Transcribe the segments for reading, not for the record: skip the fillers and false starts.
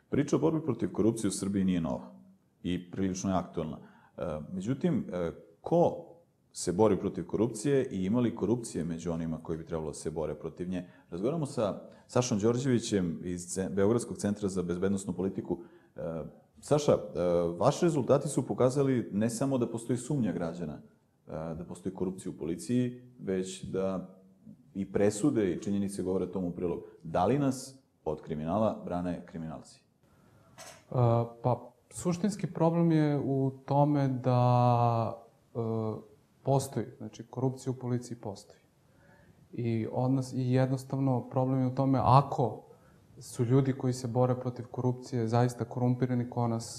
Priča o borbi protiv korupcije u Srbiji nije nova i prilično je aktuelna. Međutim, ko se bori protiv korupcije i ima li korupcije među onima koji bi trebalo da se bore protiv nje? Razgovaramo sa Sašom Đorđevićem iz Beogradskog centra za bezbednosnu politiku. Saša, vaši rezultati su pokazali ne samo da postoji sumnja građana, da postoji korupcija u policiji, već da i presude i činjenice govore tomu u prilog. Da li nas od kriminala brane kriminalci? Pa, suštinski problem je u tome da postoji, znači korupcija u policiji postoji. I jednostavno problem je u tome ako su ljudi koji se bore protiv korupcije zaista korumpirani,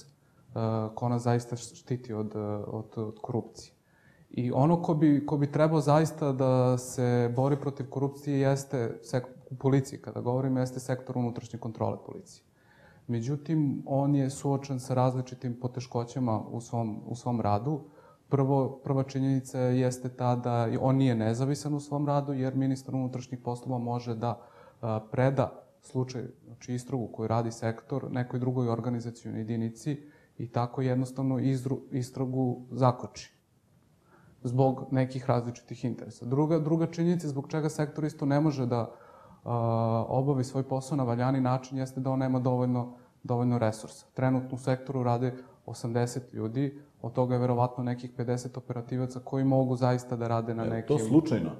ko nas zaista štiti od korupcije. I ono ko bi trebao zaista da se bori protiv korupcije jeste u policiji, kada govorim, jeste sektor unutrašnje kontrole policije. Međutim, on je suočen sa različitim poteškoćama u svom radu. Prva činjenica jeste ta da on nije nezavisan u svom radu, jer ministar unutrašnjih poslova može da preda slučaj, znači istragu koju radi sektor, nekoj drugoj organizacijonoj jedinici i tako jednostavno istragu zakoči zbog nekih različitih interesa. Druga činjenica zbog čega sektor isto ne može da obavi svoj posao na valjani način jeste da on nema dovoljno resursa. Trenutno u sektoru rade 80 ljudi, od toga je verovatno nekih 50 operativaca koji mogu zaista da rade na nekim... Je to slučajno?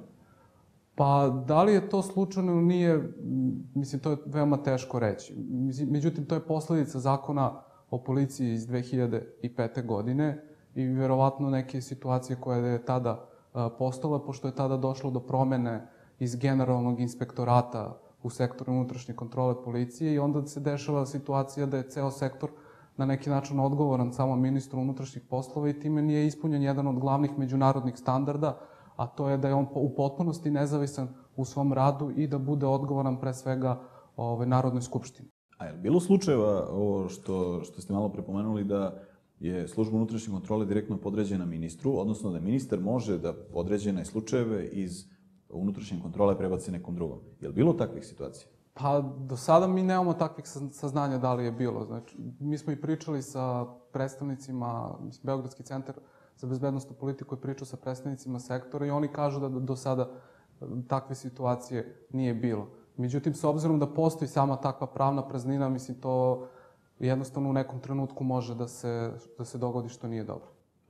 Pa, da li je to slučajno ili nije, mislim, to je veoma teško reći. Međutim, to je posledica zakona o policiji iz 2005. godine i verovatno neke situacije koja je tada postala, pošto je tada došlo do promene iz generalnog inspektorata u sektoru unutrašnje kontrole policije i onda se dešava situacija da je ceo sektor na neki način odgovoran samo ministru unutrašnjih poslova i time nije ispunjen jedan od glavnih međunarodnih standarda, a to je da je on u potpunosti nezavisan u svom radu i da bude odgovoran pre svega Narodnoj skupštini. A je li bilo slučajeva, ovo što ste malo prepomenuli, da je služba unutrašnje kontrole direktno podređena ministru, odnosno da ministar može da određene slučajeve iz unutrašnje kontrole prebaci nekom drugom? Je li bilo takvih situacija? Pa, do sada mi nemamo takvih saznanja da li je bilo. Znači, mi smo i pričali sa predstavnicima, Beogradski centar za bezbednosnu politiku je pričao sa predstavnicima sektora i oni kažu da do sada takve situacije nije bilo. Međutim, s obzirom da postoji sama takva pravna praznina, mislim, to jednostavno u nekom trenutku može da se dogodi što nije dobro.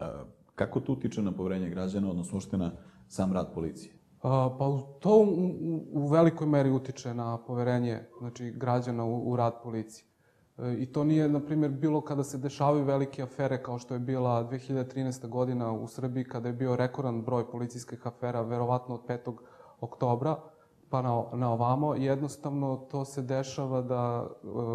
Kako to utiče na poverenje građana, odnosno uopšte na sam rad policije? Pa to u velikoj meri utiče na poverenje građana u rad policije. I to nije, na primjer, bilo kada se dešavaju velike afere kao što je bila 2013. godina u Srbiji, kada je bio rekordan broj policijskih afera, verovatno od 5. oktobra pa na ovamo. Jednostavno, to se dešava da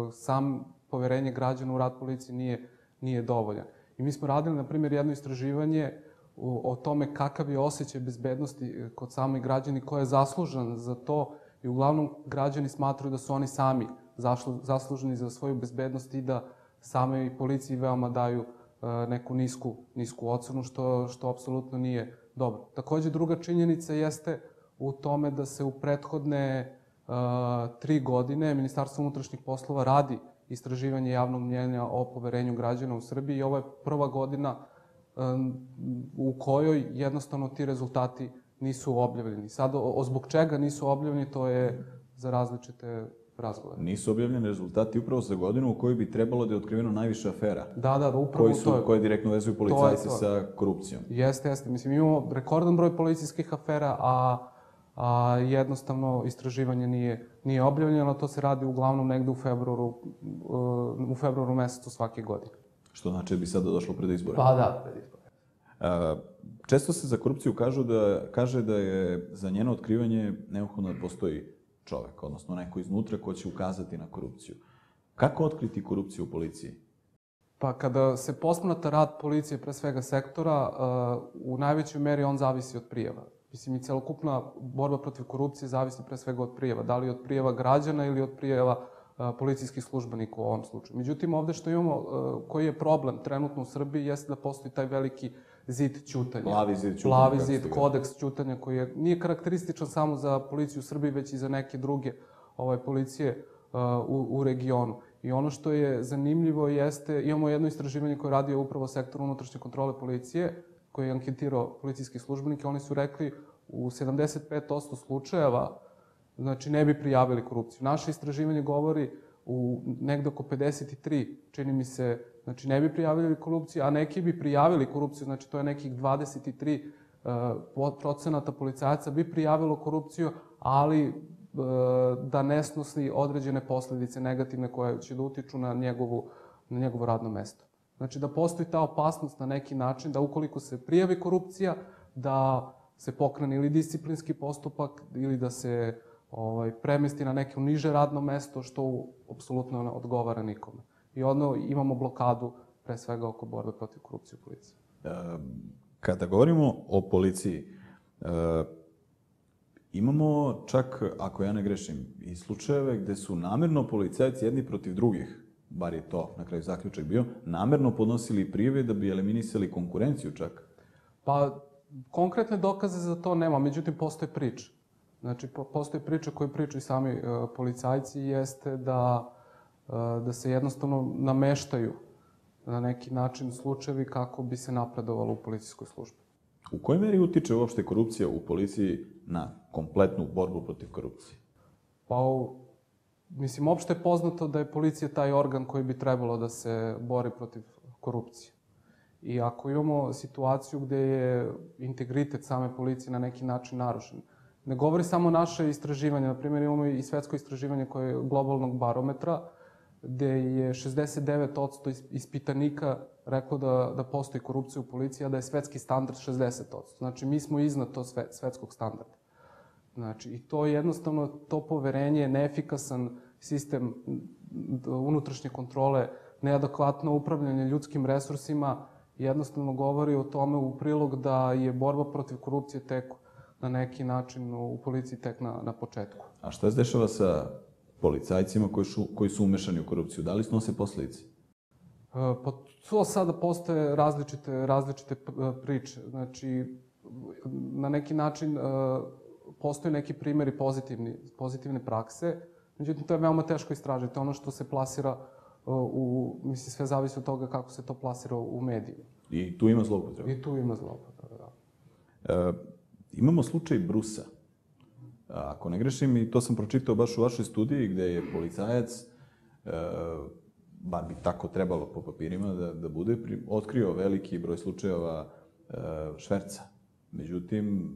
sam poverenje građana u rad policije nije dovoljan. I mi smo radili, na primjer, jedno istraživanje o tome kakav je osjećaj bezbednosti kod samih građana i ko je zaslužan za to. I uglavnom građani smatraju da su oni sami zasluženi za svoju bezbednost i da same policiji veoma daju neku nisku ocenu, što apsolutno nije dobro. Takođe, druga činjenica jeste u tome da se u prethodne 3 godine Ministarstvo unutrašnjih poslova radi istraživanje javnog mnjenja o poverenju građana u Srbiji i ovo je prva godina u kojoj jednostavno ti rezultati nisu objavljeni. Sad, zbog čega nisu objavljeni, to je za različite razgovore. Nisu objavljeni rezultati upravo za godinu u kojoj bi trebalo da je otkriveno najviše afera. Da, upravo to je. Koje direktno vezuju policajci sa korupcijom. Jeste. Mislim, imamo rekordan broj policijskih afera, a jednostavno istraživanje nije objavljeno. To se radi uglavnom negde u februaru mesecu svake godine. Što znači da bi sada došlo pred izbore? Pa da, pred izbore. Često se za korupciju kaže da je za njeno otkrivanje neophodno da postoji čovek, odnosno neko iznutra ko će ukazati na korupciju. Kako otkriti korupciju u policiji? Pa kada se posmatra rad policije, pre svega sektora, u najvećoj meri on zavisi od prijava. Mislim, i celokupna borba protiv korupcije zavisi pre svega od prijava. Da li od prijava građana ili od prijava policijskih službenika u ovom slučaju. Međutim, ovde što imamo, koji je problem trenutno u Srbiji, jeste da postoji taj veliki zid ćutanja. Plavi zid, kodeks ćutanja koji nije karakterističan samo za policiju u Srbiji, već i za neke druge policije u regionu. I ono što je zanimljivo jeste, imamo jedno istraživanje koje je radio upravo sektor unutrašnje kontrole policije, koji je anketirao policijske službenike, oni su rekli u 75% slučajeva, znači ne bi prijavili korupciju. Naše istraživanje govori u negde oko 53, čini mi se, znači ne bi prijavili korupciju, a neki bi prijavili korupciju, znači to je nekih 23% policajaca bi prijavilo korupciju, ali da ne snosi određene posledice negativne koje će da utiču na njegovo radno mesto. Znači da postoji ta opasnost na neki način da ukoliko se prijavi korupcija, da se pokrene ili disciplinski postupak ili da se premesti na neko niže radno mesto, što apsolutno ne odgovara nikome. I onda imamo blokadu, pre svega, oko borbe protiv korupcije u policiji. Kada govorimo o policiji, imamo čak, ako ja ne grešim, i slučajeve gde su namerno policajci jedni protiv drugih, bar je to na kraju zaključak bio, namerno podnosili prijave da bi eliminisali konkurenciju čak. Pa, konkretne dokaze za to nema, međutim, postoje priče. Znači, postoje priče koje pričaju sami policajci, jeste da se jednostavno nameštaju na neki način slučajevi kako bi se napredovalo u policijskoj službi. U kojoj meri utiče uopšte korupcija u policiji na kompletnu borbu protiv korupcije? Pa, mislim, opšte je poznato da je policija taj organ koji bi trebalo da se bori protiv korupcije. I ako imamo situaciju gde je integritet same policije na neki način narušen, ne govori samo naše istraživanje, na primjer imamo i svetsko istraživanje koje je globalnog barometra, gde je 69% ispitanika reklo da postoji korupcija u policiji, a da je svetski standard 60%. Znači, mi smo iznad tog svetskog standarda. Znači, i to jednostavno, to poverenje, neefikasan sistem unutrašnje kontrole, neadekvatno upravljanje ljudskim resursima, jednostavno govori o tome u prilog da je borba protiv korupcije tek na neki način u policiji tek na početku. A šta se dešava sa policajcima koji su umešani u korupciju? Da li snose posledice? Pa to sada postoje različite priče. Znači, na neki način postoje neki primjeri pozitivne prakse, međutim, to je veoma teško istražiti. Ono što se plasira mislim, sve zavisi od toga kako se to plasira u medijima. I tu ima zloupotreba? I tu ima zloupotreba, da. Imamo slučaj Brusa. Ako ne grešim, i to sam pročitao baš u vašoj studiji, gde je policajac, bar bi tako trebalo po papirima da bude, otkrio veliki broj slučajeva šverca. Međutim,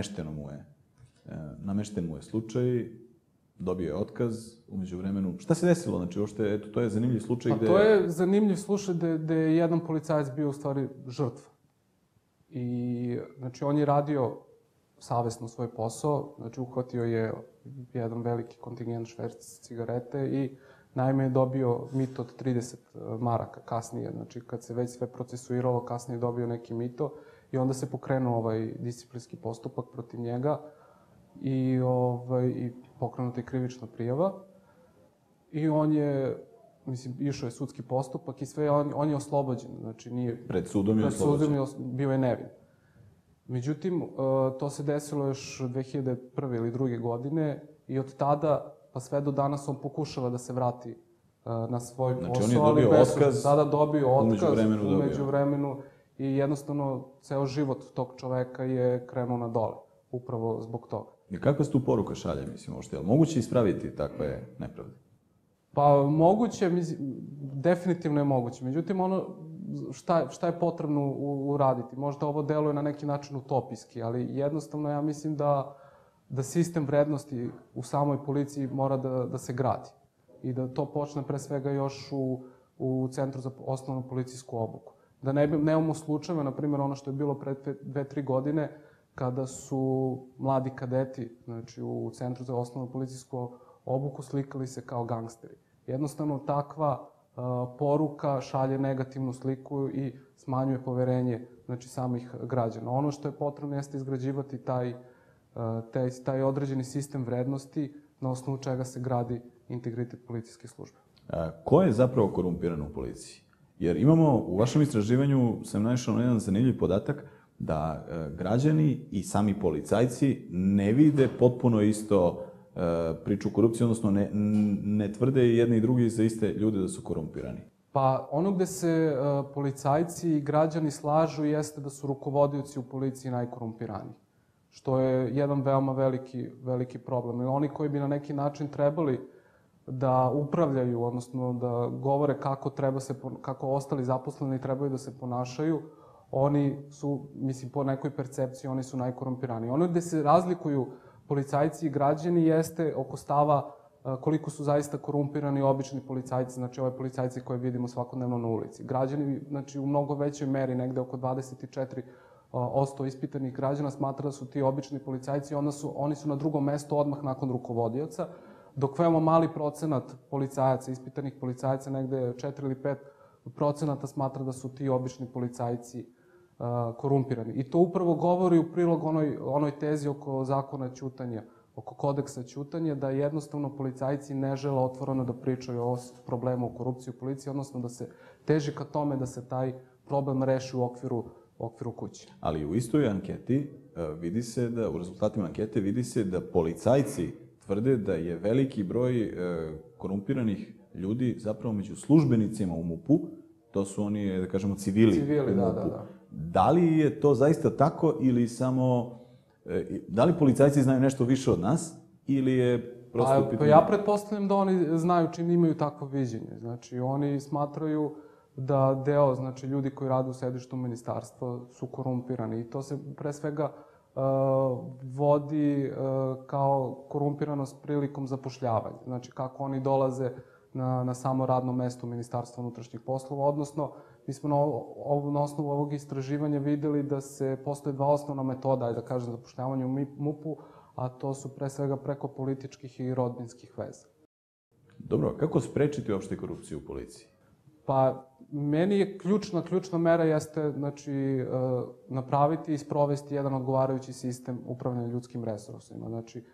namešten mu je slučaj, dobio je otkaz, umeđu vremenu. Šta se desilo? Znači, uopšte, eto, to je zanimljiv slučaj gde... Pa to je zanimljiv slučaj gde je jedan policajac bio u stvari žrtva. I, znači, on je radio savesno svoj posao, znači, uhvatio je jedan veliki kontingent šverca cigarete i naime je dobio mito od 30 maraka kasnije. Znači, kad se već sve procesuiralo, kasnije je dobio neki mito i onda se pokrenuo ovaj disciplinski postupak protiv njega i pokrenuta je krivična prijava. I on je, mislim, išao je sudski postupak i sve, on je oslobođen. Znači, nije... Pred sudom je oslobođen. Pred sudom bio je nevin. Međutim, to se desilo još 2001. ili 2002. godine i od tada, pa sve do danas, on pokušava da se vrati na svoj posao. Znači, on je dobio otkaz, sada dobio otkaz, umeđu vremenu i jednostavno ceo život tog čoveka je krenuo na dole, upravo zbog toga. I kakva se tu poruka šalje, mislim, uopšte? Je li moguće ispraviti takve nepravde? Pa moguće, definitivno je moguće. Međutim, ono šta je potrebno uraditi? Možda ovo deluje na neki način utopijski, ali jednostavno ja mislim da sistem vrednosti u samoj policiji mora da se gradi. I da to počne pre svega još u Centru za osnovnu policijsku obuku. Da nemamo slučajeve, na primjer ono što je bilo pre 2-3 godine, kada su mladi kadeti, znači u Centru za osnovnu policijsku obuku, slikali se kao gangsteri. Jednostavno, takva poruka šalje negativnu sliku i smanjuje poverenje, znači, samih građana. Ono što je potrebno jeste izgrađivati taj određeni sistem vrednosti na osnovu čega se gradi integritet policijske službe. Ko je zapravo korumpiran u policiji? Jer imamo, u vašem istraživanju sam naišao na jedan zanimljiv podatak da građani i sami policajci ne vide potpuno isto priču korupcije, odnosno ne tvrde i jedni i drugi za iste ljude da su korumpirani? Pa ono gde se policajci i građani slažu jeste da su rukovodioci u policiji najkorumpiraniji, što je jedan veoma veliki problem. I oni koji bi na neki način trebali da upravljaju, odnosno da govore kako ostali zaposleni trebaju da se ponašaju, oni su, mislim, po nekoj percepciji, oni su najkorumpiraniji. Ono gde se razlikuju policajci i građani jeste oko stava koliko su zaista korumpirani obični policajci, znači ove policajci koje vidimo svakodnevno na ulici. Građani, znači u mnogo većoj meri, negde oko 24% ispitanih građana smatra da su ti obični policajci, oni su na drugom mestu odmah nakon rukovodioca, dok veoma mali procenat policajaca, ispitanih policajaca, negde 4 ili 5% smatra da su ti obični policajci korumpirani. I to upravo govori u prilog onoj tezi oko zakona ćutanja, oko kodeksa ćutanja, da jednostavno policajci ne žele otvoreno da pričaju o problemu korupcije u policiji, odnosno da se teži ka tome da se taj problem reši u okviru kuće. Ali u istoj anketi vidi se da, u rezultatima ankete vidi se da policajci tvrde da je veliki broj korumpiranih ljudi zapravo među službenicima u MUP-u, to su oni, da kažemo, civili u MUP-u. Da. Da li je to zaista tako ili samo... Da li policajci znaju nešto više od nas ili je prosto pitanje... Pa ja pretpostavljam da oni znaju čim imaju takvo viđenje. Znači, oni smatraju da deo, znači, ljudi koji rade u sedištu ministarstva su korumpirani i to se pre svega vodi kao korumpiranost prilikom zapošljavanja. Znači, kako oni dolaze na samo radno mesto Ministarstva unutrašnjih poslova, odnosno mi smo na osnovu ovog istraživanja videli da postoje dva osnovna metoda, da kažem, zapošljavanja u MUP-u, a to su pre svega preko političkih i rodbinskih veza. Dobro, kako sprečiti uopšte korupciju u policiji? Pa, meni je ključna mera jeste, znači, napraviti i sprovesti jedan odgovarajući sistem upravljanja ljudskim resursima. Znači,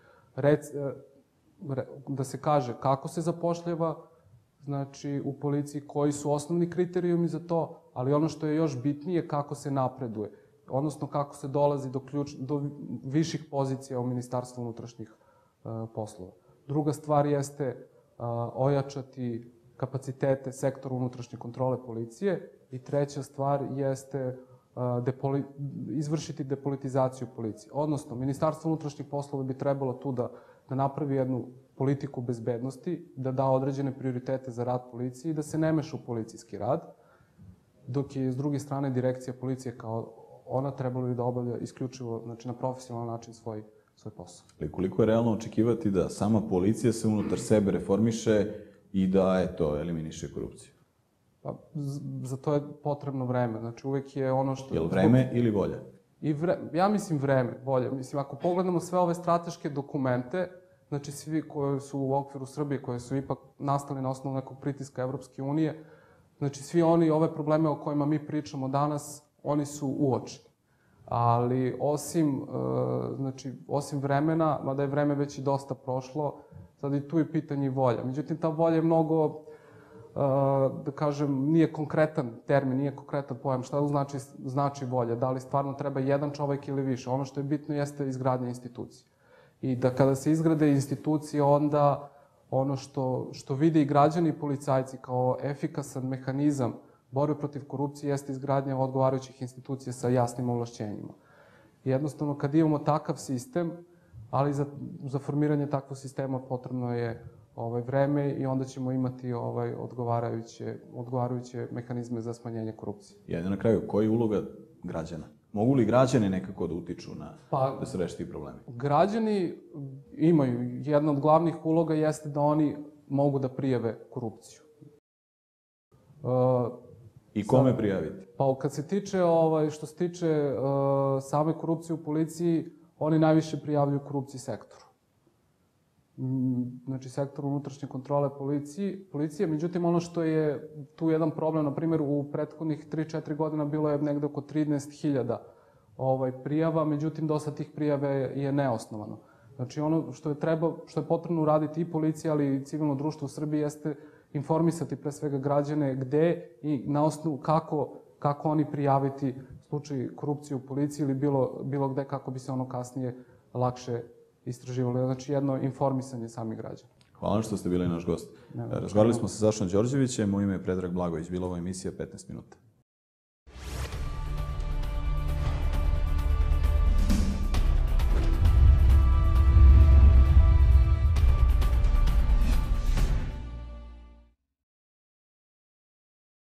da se kaže kako se zapošljava, znači, u policiji, koji su osnovni kriterijumi za to, ali ono što je još bitnije, kako se napreduje, odnosno kako se dolazi do viših pozicija u Ministarstvu unutrašnjih poslova. Druga stvar jeste ojačati kapacitete sektora unutrašnje kontrole policije i treća stvar jeste izvršiti depolitizaciju policije. Odnosno, Ministarstvo unutrašnjih poslova bi trebalo tu da napravi jednu politiku bezbednosti, da da određene prioritete za rad policije i da se ne meša u policijski rad, dok je s druge strane direkcija policije kao ona trebala bi da obavlja isključivo, znači, na profesionalan način svoj posao. Ali koliko je realno očekivati da sama policija se unutar sebe reformiše i da, eliminiše korupciju? Pa, za to je potrebno vreme. Znači, uvek je ono što... Je li vreme ili volja? Ja mislim vreme, volja. Mislim, ako pogledamo sve ove strateške dokumente, znači svi koji su u okviru Srbije, koji su ipak nastali na osnovu nekog pritiska Evropske unije, znači svi oni, ove probleme o kojima mi pričamo danas, oni su uočeni. Ali osim vremena, mada je vreme već i dosta prošlo, sad i tu je pitanje i volja. Međutim, ta volja je mnogo, da kažem, nije konkretan termin, nije konkretan pojam. Šta znači volja? Da li stvarno treba jedan čovek ili više? Ono što je bitno jeste izgradnja institucije. I da kada se izgrade institucije, onda ono što vide i građani i policajci kao efikasan mehanizam borbe protiv korupcije jeste izgradnja odgovarajućih institucija sa jasnim ovlašćenjima. Jednostavno, kad imamo takav sistem, ali za formiranje takvog sistema potrebno je vreme i onda ćemo imati odgovarajuće mehanizme za smanjenje korupcije. Na kraju, koja je uloga građana? Mogu li građani nekako da utiču da se reši ti problemi? Građani imaju. Jedna od glavnih uloga jeste da oni mogu da prijave korupciju. I kome prijaviti? Pa kad se tiče, što se tiče same korupcije u policiji, oni najviše prijavljuju korupciji sektoru. Znači, sektor unutrašnje kontrole policije. Međutim, ono što je tu jedan problem, na primjer, u prethodnih 3-4 godina bilo je negde oko 13.000 prijava, međutim, dosta tih prijave je neosnovano. Znači, ono što je potrebno uraditi i policija, ali i civilno društvo u Srbiji jeste informisati pre svega građane gde i na osnovu kako oni prijaviti slučaj korupcije u policiji ili bilo gde kako bi se ono kasnije istraživali. Znači jedno informisanje samih građana. Hvala što ste bili naš gost. Razgovarali smo sa Sašom Đorđevićem, u ime je Predrag Blagović, bila ovo emisija 15 minuta.